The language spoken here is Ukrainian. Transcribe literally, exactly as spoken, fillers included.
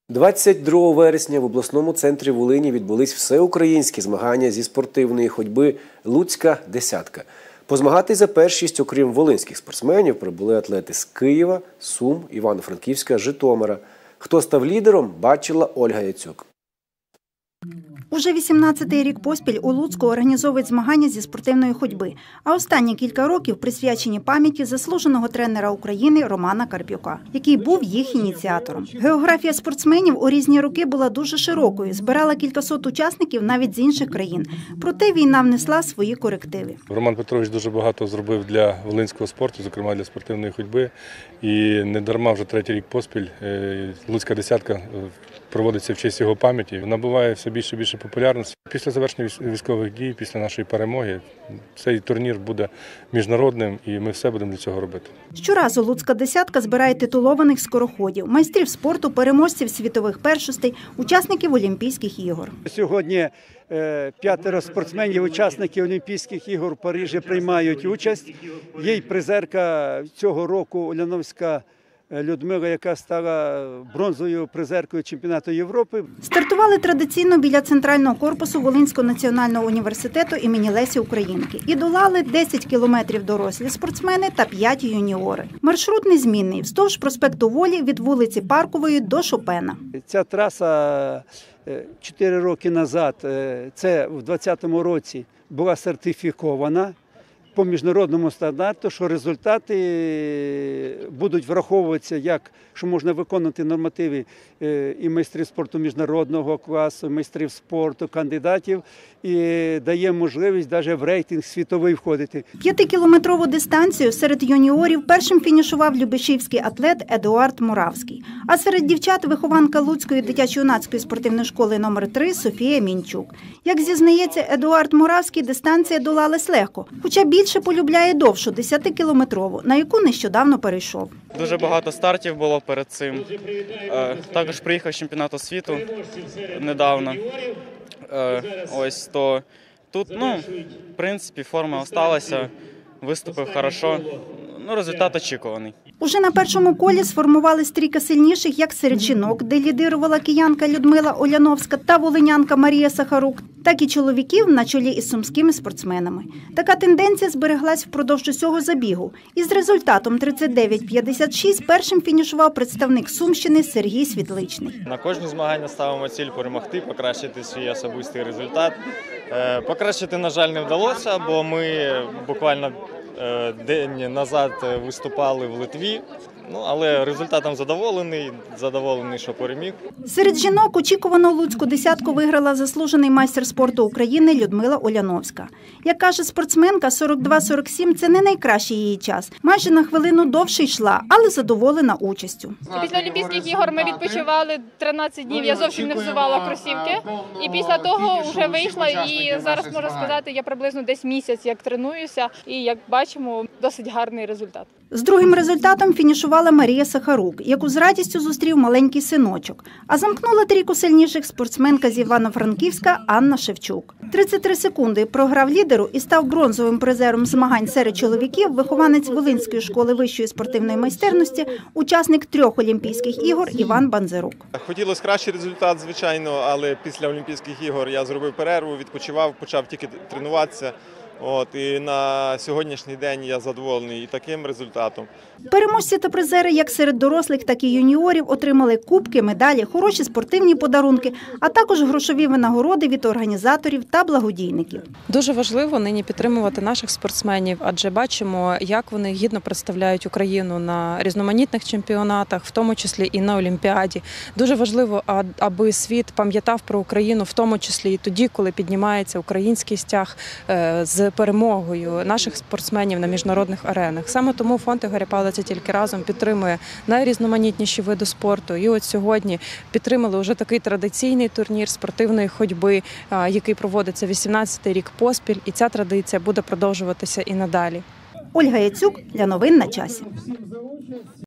двадцять другого вересня в обласному центрі Волині відбулись всеукраїнські змагання зі спортивної ходьби «Луцька десятка». Позмагатись за першість, окрім волинських спортсменів, прибули атлети з Києва, Сум, Івано-Франківська, Житомира. Хто став лідером, бачила Ольга Яцюк. Уже вісімнадцятий рік поспіль у Луцьку організовують змагання зі спортивної ходьби, а останні кілька років присвячені пам'яті заслуженого тренера України Романа Карпюка, який був їх ініціатором. Географія спортсменів у різні роки була дуже широкою, збирала кількасот учасників навіть з інших країн. Проте війна внесла свої корективи. Роман Петрович дуже багато зробив для волинського спорту, зокрема для спортивної ходьби. І не дарма вже третій рік поспіль «Луцька десятка» проводиться в честь його пам'яті. Набуває все більше і більше популярності. Після завершення військових дій, після нашої перемоги, цей турнір буде міжнародним і ми все будемо для цього робити. Щоразу «Луцька десятка» збирає титулованих скороходів, майстрів спорту, переможців світових першостей, учасників Олімпійських ігор. Сьогодні п'ятеро спортсменів, учасників Олімпійських ігор в Парижі приймають участь. Є й призерка цього року Уляновська Людмила, яка стала бронзовою призеркою чемпіонату Європи. Стартували традиційно біля центрального корпусу Волинського національного університету імені Лесі Українки. І долали десять кілометрів дорослі спортсмени та п'ять юніори. Маршрут незмінний – вздовж проспекту Волі від вулиці Паркової до Шопена. Ця траса чотири роки назад, це в двадцятому році, була сертифікована по міжнародному стандарту, що результати будуть враховуватися, як що можна виконувати нормативи і майстрів спорту міжнародного класу, майстрів спорту, кандидатів, і дає можливість навіть в рейтинг світовий входити. П'ятикілометрову дистанцію серед юніорів першим фінішував любешівський атлет Едуард Муравський. А серед дівчат вихованка Луцької дитячо-юнацької спортивної школи номер три Софія Мінчук. Як зізнається Едуард Муравський, дистанція долалась легко, хоча більше полюбляє довшу десятикілометрову, на яку нещодавно перейшов. Дуже багато стартів було перед цим. Також приїхав з чемпіонату світу недавно. Ось то тут, ну, в принципі, форма залишилася, виступив хорошо. Ну, результат очікуваний. Уже на першому колі сформували стрійка сильніших як серед жінок, де лідирувала киянка Людмила Оляновська та волинянка Марія Сахарук, так і чоловіків на чолі із сумськими спортсменами. Така тенденція збереглась впродовж усього забігу. Із результатом тридцять дев'ять п'ятдесят шість першим фінішував представник Сумщини Сергій Світличний. На кожні змагання ставимо ціль перемогти, покращити свій особистий результат. Покращити, на жаль, не вдалося, бо ми буквально день назад виступали в Литві, ну, але результатом задоволений, задоволений, що переміг. Серед жінок очікувано Луцьку десятку виграла заслужений майстер спорту України Людмила Оляновська. Як каже спортсменка, сорок два сорок сім – це не найкращий її час. Майже на хвилину довше йшла, але задоволена участю. Після Олімпійських ігор ми відпочивали тринадцять днів, я зовсім не взувала кросівки. І після того вже вийшла і зараз, можу сказати, я приблизно десь місяць як тренуюся і, як бачимо, досить гарний результат. З другим результатом фінішувала Марія Сахарук, яку з радістю зустрів маленький синочок. А замкнула трійку сильніших спортсменка з Івано-Франківська Анна Шевчук. тридцять три секунди програв лідеру і став бронзовим призером змагань серед чоловіків вихованець Волинської школи вищої спортивної майстерності, учасник трьох Олімпійських ігор Іван Банзерук. Хотілося кращий результат, звичайно, але після Олімпійських ігор я зробив перерву, відпочивав, почав тільки тренуватися. От, і на сьогоднішній день я задоволений і таким результатом. Переможці та призери як серед дорослих, так і юніорів отримали кубки, медалі, хороші спортивні подарунки, а також грошові винагороди від організаторів та благодійників. Дуже важливо нині підтримувати наших спортсменів, адже бачимо, як вони гідно представляють Україну на різноманітних чемпіонатах, в тому числі і на Олімпіаді. Дуже важливо, аби світ пам'ятав про Україну, в тому числі і тоді, коли піднімається український стяг з перемогою наших спортсменів на міжнародних аренах. Саме тому фонд Ігоря Павлиця «Тільки разом» підтримує найрізноманітніші види спорту. І от сьогодні підтримали вже такий традиційний турнір спортивної ходьби, який проводиться вісімнадцятий рік поспіль. І ця традиція буде продовжуватися і надалі. Ольга Яцюк для новин на часі.